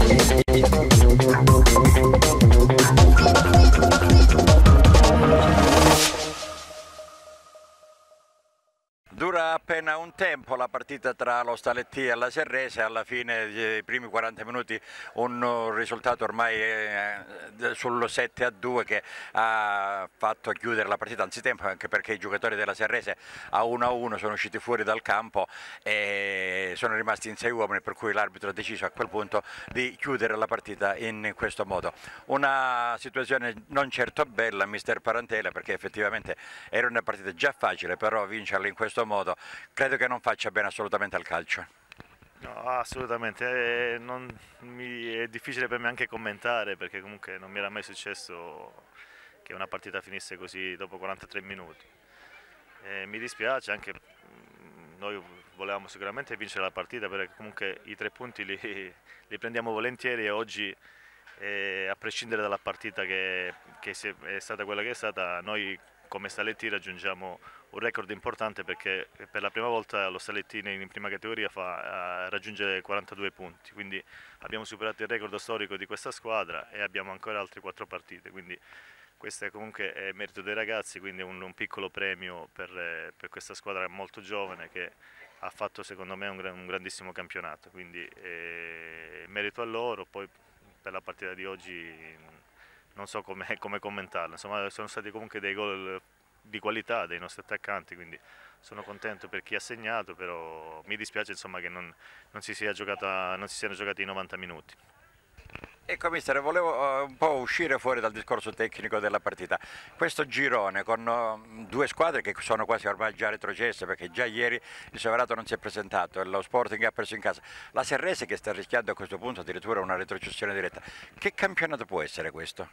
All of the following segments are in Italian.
Dura appena un tempo la partita tra lo Staletti e la Serrese, alla fine dei primi 40 minuti un risultato ormai sullo 7-2 che ha fatto chiudere la partita anzitempo, anche perché i giocatori della Serrese a 1-1 sono usciti fuori dal campo e sono rimasti in 6 uomini, per cui l'arbitro ha deciso a quel punto di chiudere la partita in questo modo. Una situazione non certo bella, mister Parantela, perché effettivamente era una partita già facile, però vincerla in questo modo credo che non faccia bene assolutamente al calcio. No, assolutamente, è difficile per me anche commentare perché comunque non mi era mai successo che una partita finisse così dopo 43 minuti. Mi dispiace anche, noi volevamo sicuramente vincere la partita perché comunque i 3 punti li prendiamo volentieri e oggi, a prescindere dalla partita che è stata quella che è stata, noi come Staletti raggiungiamo un record importante perché per la prima volta lo Stalettino in prima categoria raggiunge 42 punti, quindi abbiamo superato il record storico di questa squadra e abbiamo ancora altre 4 partite, quindi questo è comunque merito dei ragazzi, quindi un piccolo premio per questa squadra molto giovane che ha fatto secondo me un grandissimo campionato, quindi merito a loro. Poi per la partita di oggi non so come commentarla, insomma sono stati comunque dei gol di qualità dei nostri attaccanti, quindi sono contento per chi ha segnato, però mi dispiace insomma che non si siano giocati i 90 minuti. Ecco mister, volevo un po' uscire fuori dal discorso tecnico della partita. Questo girone con due squadre che sono quasi ormai già retrocesse, perché già ieri il Soverato non si è presentato e lo Sporting ha preso in casa. La Serrese che sta rischiando a questo punto addirittura una retrocessione diretta. Che campionato può essere questo?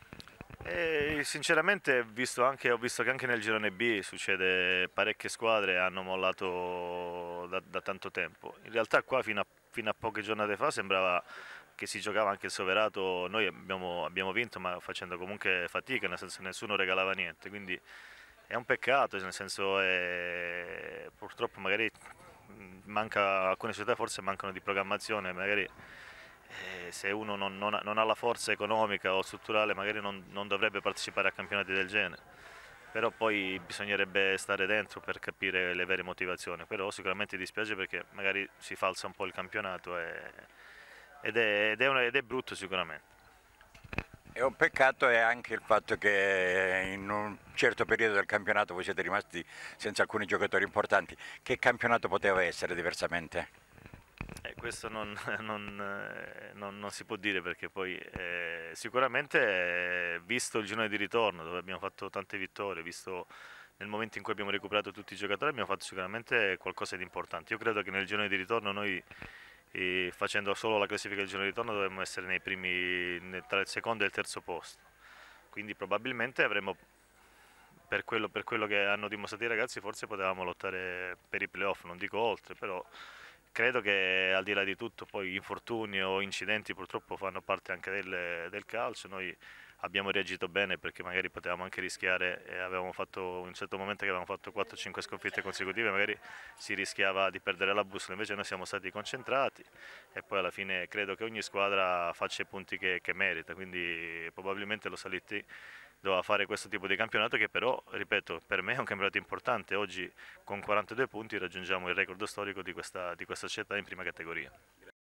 Sinceramente ho visto che anche nel girone B succede, parecchie squadre hanno mollato da tanto tempo. In realtà qua fino a poche giornate fa sembrava che si giocava anche il Soverato, noi abbiamo vinto ma facendo comunque fatica, nel senso nessuno regalava niente, quindi è un peccato, nel senso purtroppo magari alcune società forse mancano di programmazione, magari se uno non ha la forza economica o strutturale magari non dovrebbe partecipare a campionati del genere, però poi bisognerebbe stare dentro per capire le vere motivazioni, però sicuramente dispiace perché magari si falsa un po' il campionato ed è brutto sicuramente. È un peccato e anche il fatto che in un certo periodo del campionato voi siete rimasti senza alcuni giocatori importanti. Che campionato poteva essere diversamente? Questo non si può dire perché poi sicuramente visto il girone di ritorno dove abbiamo fatto tante vittorie, visto nel momento in cui abbiamo recuperato tutti i giocatori abbiamo fatto sicuramente qualcosa di importante. Io credo che nel girone di ritorno noi facendo solo la classifica del girone di ritorno dovremmo essere nei primi, tra il secondo e il terzo posto, quindi probabilmente avremmo per quello che hanno dimostrato i ragazzi forse potevamo lottare per i playoff, non dico oltre, però credo che al di là di tutto poi infortuni o incidenti purtroppo fanno parte anche del calcio, noi abbiamo reagito bene perché magari potevamo anche rischiare e avevamo fatto in un certo momento che avevamo fatto 4-5 sconfitte consecutive, magari si rischiava di perdere la bussola, invece noi siamo stati concentrati e poi alla fine credo che ogni squadra faccia i punti che merita, quindi probabilmente lo Salitti doveva fare questo tipo di campionato che però, ripeto, per me è un campionato importante, oggi con 42 punti raggiungiamo il record storico di questa città in prima categoria.